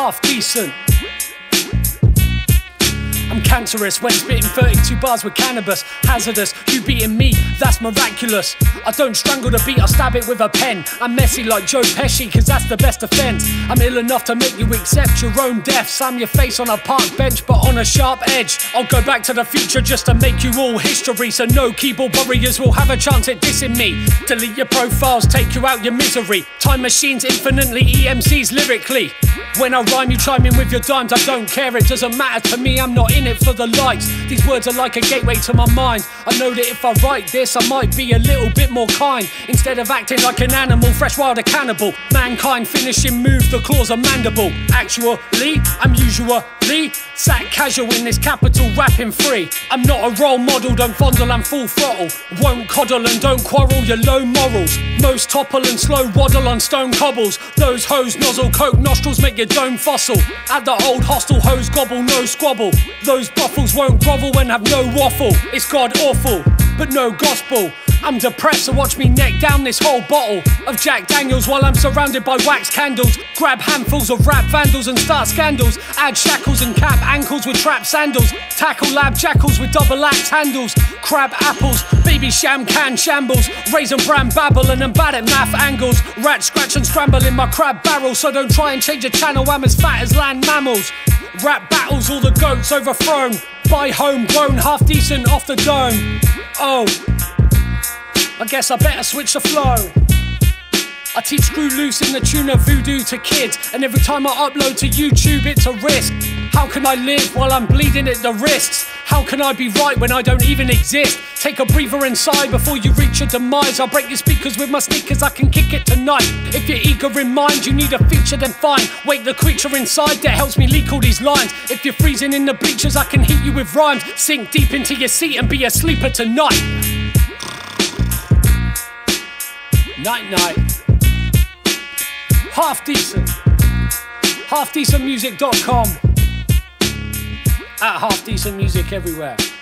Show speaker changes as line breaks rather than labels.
half decent. I'm cancerous when spitting 32 bars with cannabis. Hazardous, you beating me, that's miraculous. I don't strangle the beat, I stab it with a pen. I'm messy like Joe Pesci, cause that's the best defense. I'm ill enough to make you accept your own death. Slam your face on a park bench, but on a sharp edge. I'll go back to the future just to make you all history, so no keyboard warriors will have a chance at dissing me. Delete your profiles, take you out your misery. Time machines infinitely, EMCs lyrically. When I rhyme, you chime in with your dimes. I don't care, it doesn't matter to me, I'm not in it for the likes. These words are like a gateway to my mind. I know that if I write this, I might be a little bit more kind. Instead of acting like an animal, fresh wild a cannibal. Mankind finishing move, the claws are mandible. Actually, I'm usually sat casual in this capital rapping free. I'm not a role model, don't fondle and full throttle. Won't coddle and don't quarrel, your low morals. Most topple and slow waddle on stone cobbles. Those hoes nozzle coke nostrils make your dome fossil. At the old hostel hoes gobble, no squabble. Those brothels won't grovel and have no waffle. It's god awful, but no gospel. I'm depressed, so watch me neck down this whole bottle of Jack Daniels while I'm surrounded by wax candles. Grab handfuls of rap vandals and start scandals. Add shackles and cap ankles with trap sandals. Tackle lab jackals with double axe handles. Crab apples, baby sham can shambles. Raisin bran babble and I'm bad at math angles. Rat scratch and scramble in my crab barrel, so don't try and change your channel, I'm as fat as land mammals. Rap battles, all the goats overthrown. By homegrown, half decent off the dome. Oh, I guess I better switch the flow. I teach screw loose in the tune of voodoo to kids, and every time I upload to YouTube it's a risk. How can I live while I'm bleeding at the wrists? How can I be right when I don't even exist? Take a breather inside before you reach your demise. I'll break your speakers with my sneakers, I can kick it tonight. If you're eager in mind, you need a feature, then fine. Wake the creature inside that helps me leak all these lines. If you're freezing in the bleachers, I can heat you with rhymes. Sink deep into your seat and be a sleeper tonight. Night night. Half decent. halfdecentmusic.com. At Half Decent Music everywhere.